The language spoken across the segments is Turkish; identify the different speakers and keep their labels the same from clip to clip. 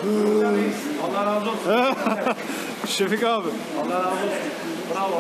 Speaker 1: Allah razı olsun.
Speaker 2: Şefik abi.
Speaker 1: Allah razı olsun. Bravo.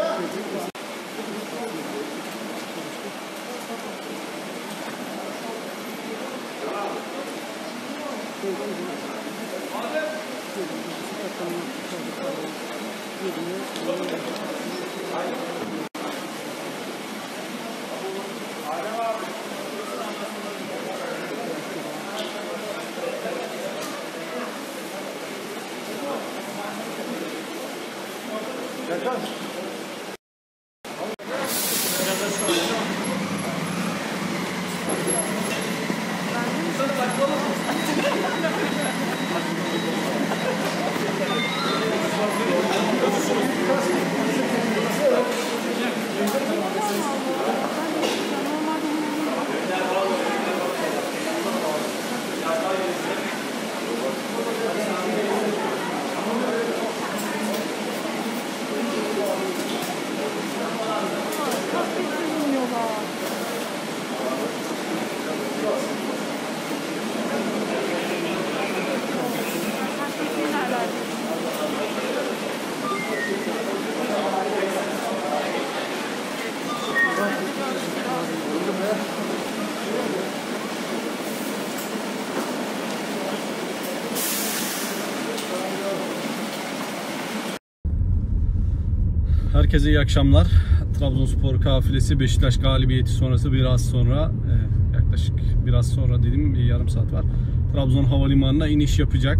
Speaker 2: Herkese iyi akşamlar. Trabzonspor kafilesi Beşiktaş galibiyeti sonrası biraz sonra, yaklaşık biraz sonra dedim, yarım saat var, Trabzon Havalimanı'na iniş yapacak.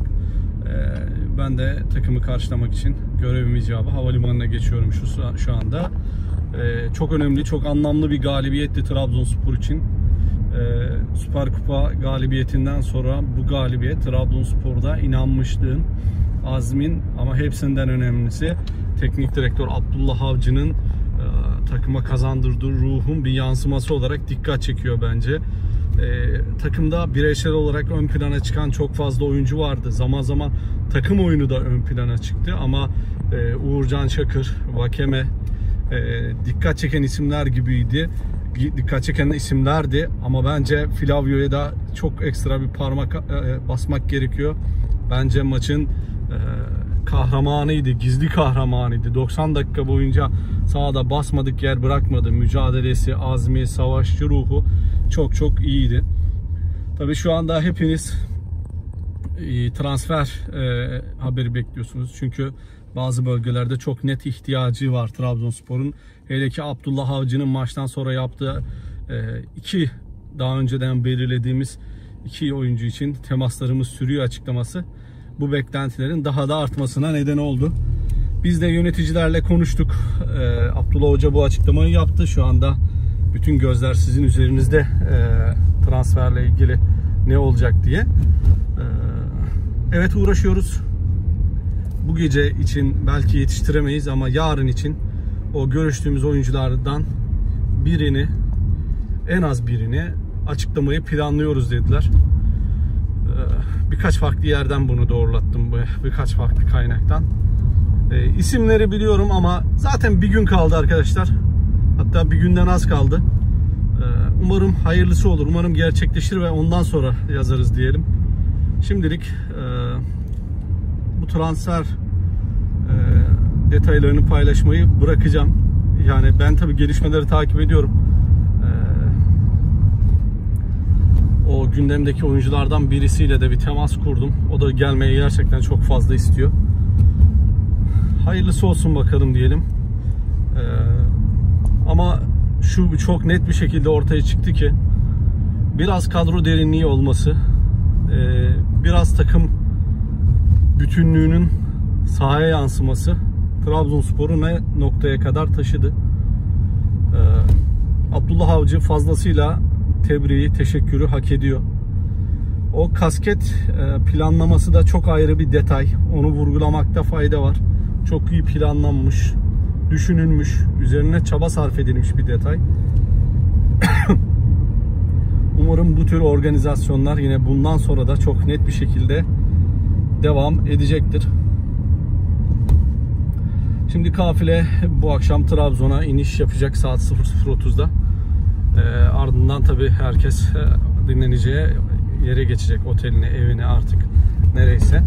Speaker 2: Ben de takımı karşılamak için görevim icabı havalimanına geçiyorum şu anda. Çok önemli, çok anlamlı bir galibiyetti Trabzonspor için. Süper Kupa galibiyetinden sonra bu galibiyet Trabzonspor'da inanmışlığın, azmin ama hepsinden önemlisi teknik direktör Abdullah Avcı'nın takıma kazandırdığı ruhun bir yansıması olarak dikkat çekiyor bence. Takımda bireysel olarak ön plana çıkan çok fazla oyuncu vardı. Zaman zaman takım oyunu da ön plana çıktı ama Uğurcan Çakır, Vakeme dikkat çeken isimler gibiydi. Dikkat çeken isimlerdi ama bence Flavio'ya da çok ekstra bir parmak basmak gerekiyor. Bence maçın kahramanıydı, gizli kahramanıydı. 90 dakika boyunca sahada basmadık yer bırakmadı. Mücadelesi, azmi, savaşçı ruhu çok iyiydi. Tabii şu anda hepiniz transfer haberi bekliyorsunuz. Çünkü bazı bölgelerde çok net ihtiyacı var Trabzonspor'un. Hele ki Abdullah Avcı'nın maçtan sonra yaptığı daha önceden belirlediğimiz 2 oyuncu için temaslarımız sürüyor açıklaması bu beklentilerin daha da artmasına neden oldu. Biz de yöneticilerle konuştuk. Abdullah Hoca bu açıklamayı yaptı. Şu anda bütün gözler sizin üzerinizde transferle ilgili ne olacak diye. Evet, uğraşıyoruz. Bu gece için belki yetiştiremeyiz ama yarın için o görüştüğümüz oyunculardan birini, en az birini açıklamayı planlıyoruz dediler. Birkaç farklı yerden bunu doğrulattım, birkaç farklı kaynaktan. İsimleri biliyorum ama zaten bir gün kaldı arkadaşlar. Hatta bir günden az kaldı. Umarım hayırlısı olur. Umarım gerçekleşir ve ondan sonra yazarız diyelim. Şimdilik bu transfer detaylarını paylaşmayı bırakacağım. Yani ben tabii gelişmeleri takip ediyorum. O gündemdeki oyunculardan birisiyle de bir temas kurdum. O da gelmeyi gerçekten çok fazla istiyor. Hayırlısı olsun bakalım diyelim. Ama şu çok net bir şekilde ortaya çıktı ki biraz kadro derinliği olması, biraz takım bütünlüğünün sahaya yansıması Trabzonspor'u ne noktaya kadar taşıdı. Abdullah Avcı fazlasıyla tebriği, teşekkürü hak ediyor. O kasket planlaması da çok ayrı bir detay. Onu vurgulamakta fayda var. Çok iyi planlanmış, düşünülmüş, üzerine çaba sarf edilmiş bir detay. Umarım bu tür organizasyonlar yine bundan sonra da çok net bir şekilde devam edecektir. Şimdi kafile bu akşam Trabzon'a iniş yapacak saat 00.30'da. Ardından tabii herkes dinleneceği yere geçecek, oteline, evine, artık Nereyse.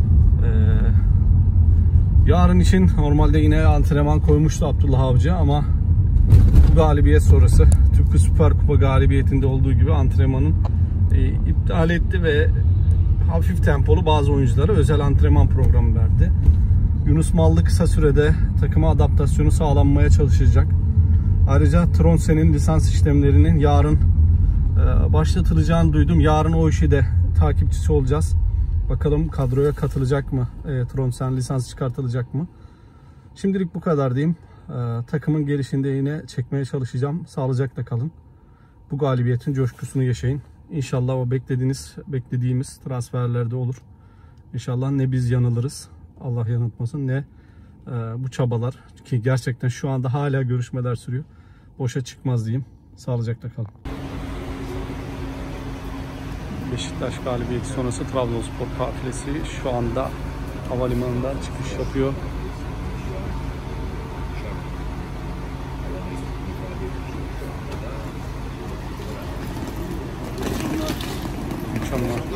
Speaker 2: Yarın için normalde yine antrenman koymuştu Abdullah Avcı ama bu galibiyet sonrası tıpkı Süper Kupa galibiyetinde olduğu gibi antrenmanın iptal etti ve hafif tempolu bazı oyunculara özel antrenman programı verdi. Yunus Mallı kısa sürede takıma adaptasyonu sağlanmaya çalışacak. Ayrıca Tronsen'in lisans işlemlerinin yarın başlatılacağını duydum. Yarın o işi de takipçisi olacağız. Bakalım kadroya katılacak mı? Tronsen lisans çıkartılacak mı? Şimdilik bu kadar diyeyim. Takımın gelişinde yine çekmeye çalışacağım. Sağlıcakla kalın. Bu galibiyetin coşkusunu yaşayın. İnşallah o beklediğimiz transferlerde olur. İnşallah ne biz yanılırız, Allah yanıltmasın, ne bu çabalar ki gerçekten şu anda hala görüşmeler sürüyor. Boşa çıkmaz diyeyim. Sağlıcakla kalın. Beşiktaş galibiyeti sonrası Trabzonspor kafilesi şu anda havalimanından çıkış yapıyor. Mükemmel.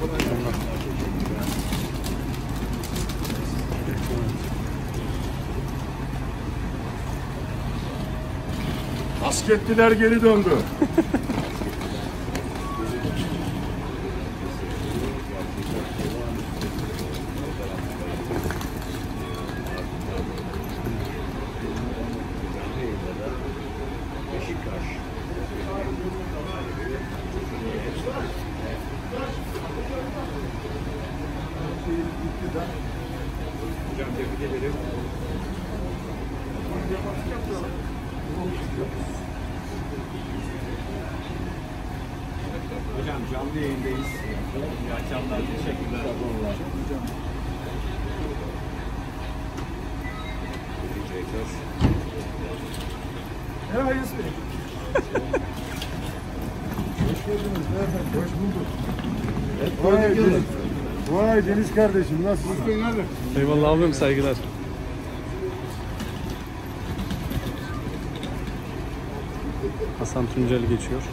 Speaker 3: Basketliler geri döndü. Hocam tebrik ederim. Hocam canlı yayındayız. İyi akşamlar. Teşekkürler.
Speaker 1: Evet Yusuf Bey.
Speaker 3: Hoş geldiniz. Hoş bulduk. Vay Deniz kardeşim, nasılsın?
Speaker 2: Eyvallah abim, saygılar. Hasan Tuncel geçiyor.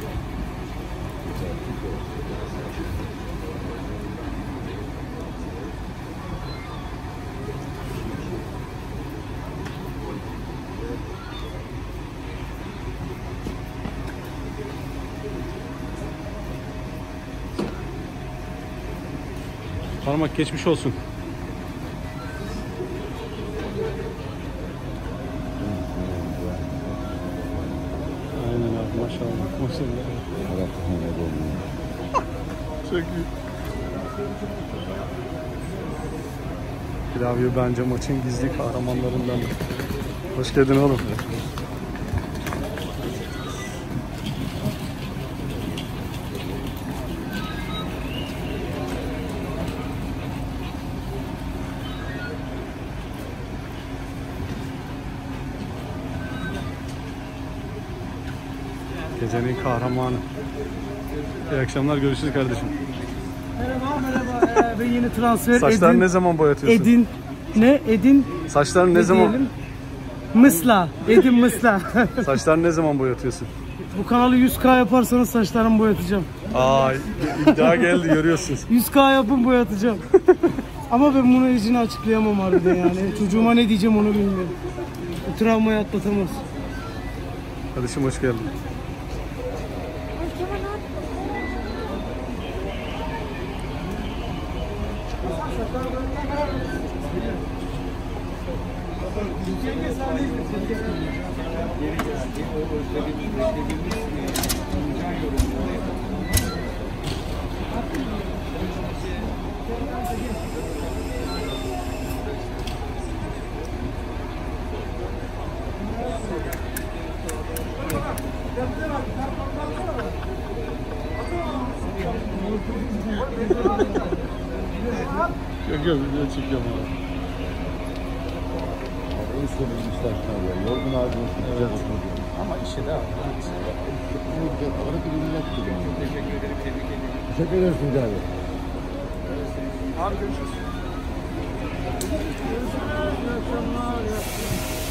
Speaker 2: Parmak geçmiş olsun. Aynen abi, maşallah. Maşallah. Çok iyi. Flavio bence maçın gizli kahramanlarından. Hoş geldin oğlum. Gecenin kahramanı. İyi akşamlar, görüşürüz kardeşim.
Speaker 1: Merhaba. Ben yeni transfer
Speaker 2: Saçlarını ne zaman boyatıyorsun?
Speaker 1: Edin.
Speaker 2: Saçlarını ne zaman?
Speaker 1: Diyelim? Mısla. Edin Mısla.
Speaker 2: Saçlarını ne zaman boyatıyorsun?
Speaker 1: Bu kanalı 100K yaparsanız saçlarımı boyatacağım.
Speaker 2: Aa, iddia geldi, görüyorsunuz.
Speaker 1: 100K yapın boyatacağım. Ama ben bunu izini açıklayamam harbiden yani. Çocuğuma ne diyeceğim onu bilmiyorum. Bu travmayı atlatamaz.
Speaker 2: Kardeşim hoş geldin. Yok video çekiyorum abi.
Speaker 3: Yorgun ağacını sıkacak.
Speaker 2: Ama işi de abi.
Speaker 3: Teşekkür ederim. Teşekkür ederim Tuncay abi.
Speaker 1: Abi görüşürüz.